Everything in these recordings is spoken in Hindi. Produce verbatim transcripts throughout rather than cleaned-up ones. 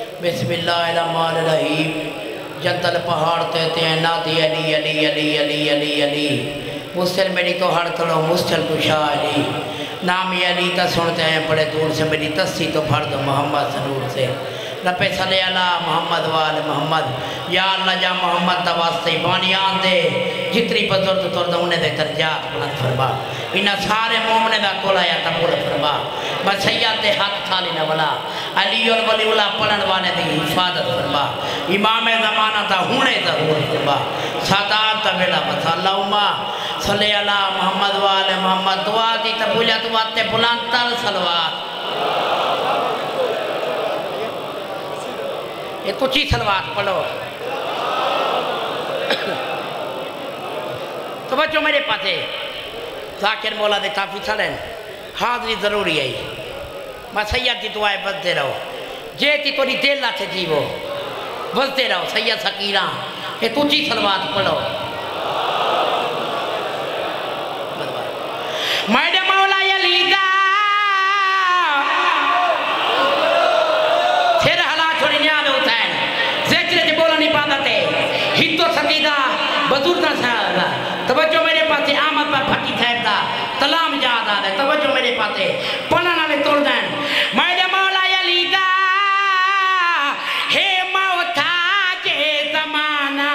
बिस्मिल्लाहिर्रहमानिर्रहीम। जंतल पहाड़ ते तैनाती अली अली अली अली अली अली मुस्तिल मेरी तो हर तड़ो मुस्तिल कुशा अली नामी अली तो सुनते हैं बड़े दूर से मेरी तस्सी तो भर दो मोहम्मद सनूर से रपे सले अला मोहम्मद वाल मोहम्मद या अल्लाह जा मोहम्मद तवास्ते बानियान दे जितनी बुजुर्ग तुरद उन्हें दे दर्जात बुलंद फरमा इन्हें सारे मोमने दा कोलाया तबुल फरमा बसैयद दे हक थाली न वला अली और वली उला पढ़न वाले दी हिफाजत फरमा इमाम ज़माना दा हुणे ज़हूर फरमा सादात दा बेला बस अल्लाहुम्मा सल्ले अला मोहम्मद वाले मोहम्मद दुआ दी तबुलियत वाते बुलंद तर सलवात ये कुछ ही सलवात पढ़ो तो बच्चों मेरे पाते जाकिर मौला दे काफ़ी सड़न हाज़री ज़रूरी है मैं सैयद की दुआएं बसते रहो जे ती थोड़ी दिल लाते जीवो बसते रहो सैयद सकीरा ये कुछ ही सलवात पढ़ो मैडे मौला यलीदा फिर हला छोड़ी न्याद होता है ज़िक्र जे बोला नहीं पाता थे हितो सकीदा बुजुर्ग साहब तवज्जो मेरे पासे आमद पर फकी साहब दा तलाम याद आ रहा तवज्जो मेरे पासे पढ़ने वाले तोड़ दें मैडे मौला यलीदा हे मौता के ज़माना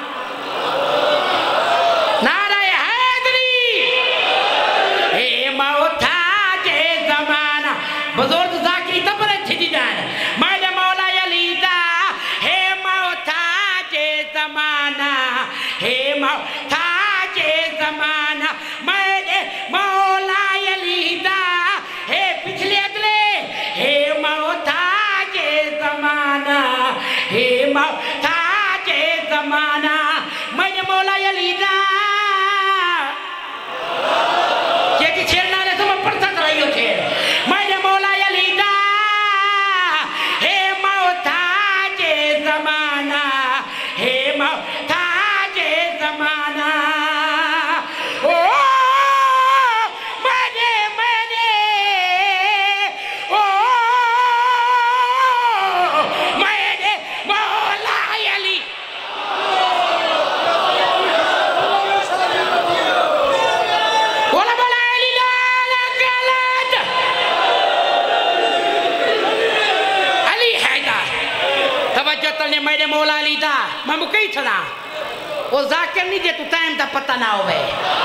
नारे हैदरी हे मौता के ज़माना बुजुर्ग जाकी तबरे छिड़ी जाए मैडे मौला यलीदा हे मौता के ज़माना हे मौता के ज़माना मैडे मौला यलीदा हे पिछले अगले हे मौता के ज़माना हे मौता के ज़माना मैडे मौला यलीदा ये कि छेड़ना रे तुम पढ़ता रहियो छेड़ मैडे मौला यलीदा हे मौता के ज़माना हे मौता के ज़माना ओ मैंने मैंने ओ मैंने मौला अली बोला बोला अली लाला गलत अली हैदर तवज्जो तने मेरे मौला अली दा मैं मुकई छना वो जाकिर नहीं जे तू टाइम दा पता ना होवे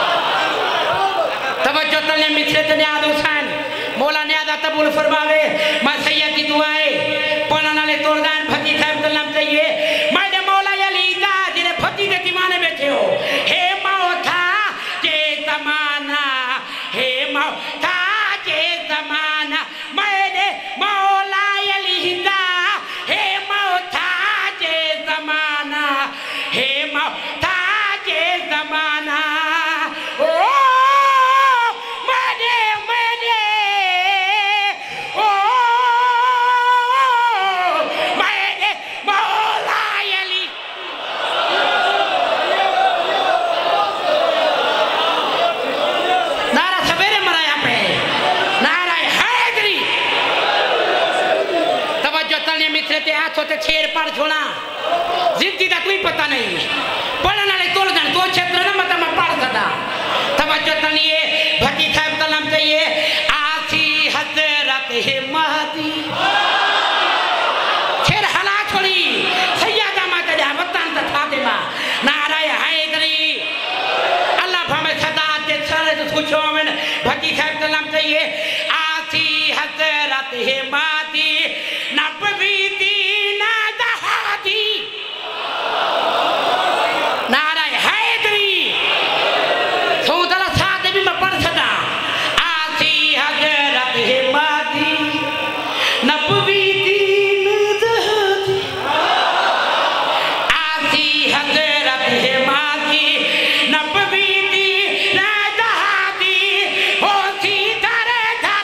तवज्जो तने मिथले तने आद हुसैन मौला ने आदा तबुल फरमावे मैं सैयद की दुआएं पढ़ने वाले तोड़दान फकी साहब सल्लम चाहिए मैंने मौला अली दा जिने फकी के दीवाने बैठे हो हे मौता के ज़माना हे मौता के ज़माना मैंने मौला अली दा हे मौता के ज़माना हे मौता के ज़माना ओ मैंने मैंने ओ मैंने मौला अली नारा सवेरे मराया पे नारा हैदरी तवज्जो तने मित्र ते हाथों ते छेड़ पड़ छोड़ा जिंदगी का कोई पता नहीं पढ़ने वाले तोड़ दें तो क्षेत्र न मतलब मैं पढ़ सकता तवज्जो तनिए भक्ति साहब कलम चाहिए आसी हजरत हिम्मती फिर हला छोड़ी सैयदा माता जा वतन तक फातिमा नारा हैदरी अल्लाह भावे सदा दे सारे तो खुशो में भक्ति साहब कलम चाहिए आसी हजरत हिम्मती नबवी दीना दहादी नारा हैदरी सोदरा साथ भी मैं पढ़ सकता आसी हजरत हिम्मती नबवी दीन दहादी आसी हजरत हिम्मती नबवी दीन दहादी होती दर धा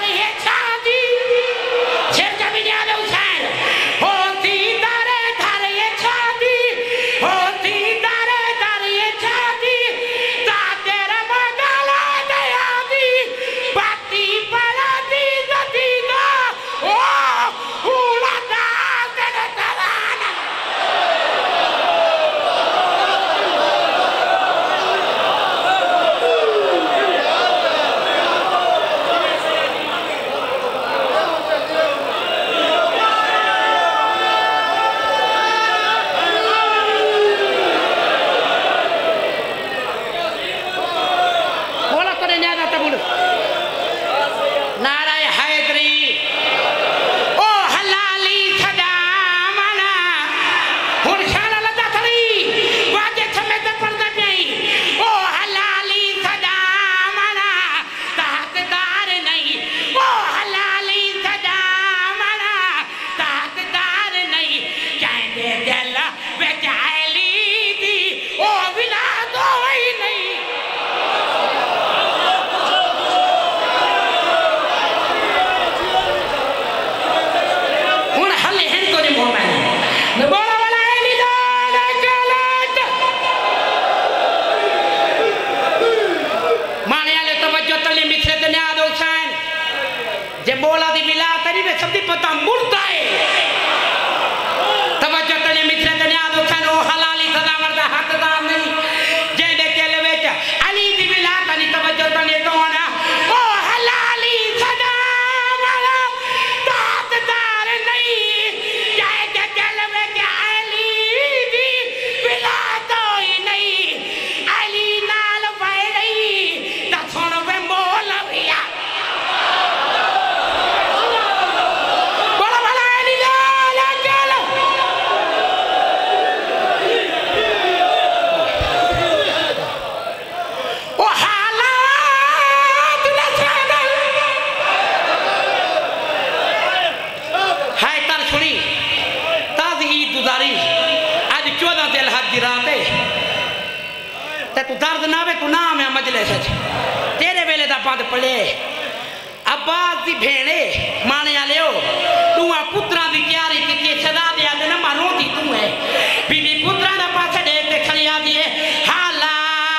तू दर्द ना वे तू ना मैं मजले सच तेरे वेले दा पद पले अब्बास दी भेणे माने आले हो तू आ पुत्रा दी तैयारी की सदा दे आदे ना मारो दी तू है बीबी पुत्रा दा पाछे दे ते खली आ दी हाला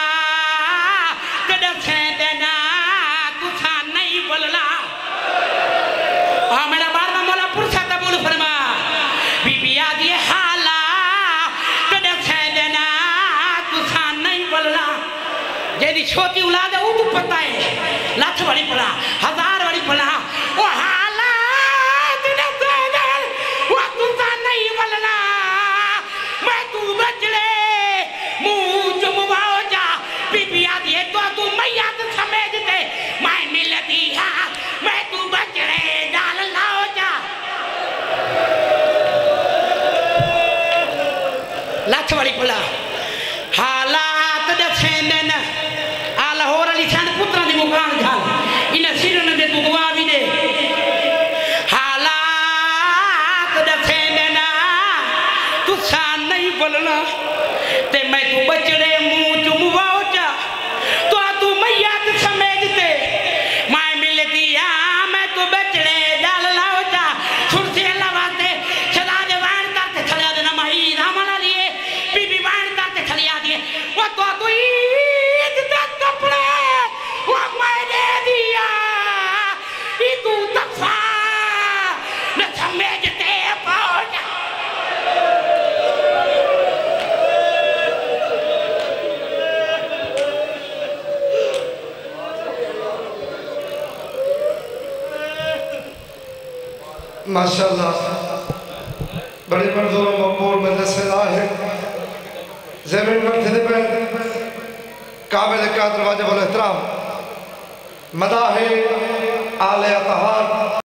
कद से देना कुछ नहीं बोलला आ मेरा बार में मौला पुरसा कबूल फरमा बीबी आ दी हाला कद से देना कुछ नहीं बोलला जेदी छोटी औलाद है वो तो पता है लाख वाली पड़ा हजार वाली पड़ा वो हालात ने तेरे वो तू ता नहीं बोलना मैं तू बचले मुंह जुमवाओ जा बीबी आ दिए तो तू मैया तो समझ दे मैं मिलती है मैं तू बचले डाल लाओ जा लाख वाली पड़ा हालात दसे दिन आ लाहौर अली छन पुत्रा दी मुकान झाल इन सिरन दे तू दुआ भी दे हालात दसे देना तू सा नहीं बोलना ते मैं तू बचड़े मुंह चुमवाओ जा तो तू मैया ते समेजते मैं मिलती आ मैं तू बचड़े डाल लाओ जा सुरसे लवाते सदा दे वाण करते खलिया दे ना माई रामला लिए बीबी वाण करते खलिया दिए वो तो तू ईद दा कपड़े वो मैंने दिया ई तू दफा न समझते पहुंच माशाअल्लाह बड़े मंजूर मकबूल मदरसे है ज़मीन पर थे पे काबिल का दरवाजे वाले एहतराम मदाह आले अतहार